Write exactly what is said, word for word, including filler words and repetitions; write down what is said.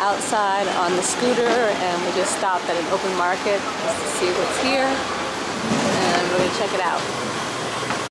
outside on the scooter, and we just stopped at an open market just to see what's here, and we're going to check it out.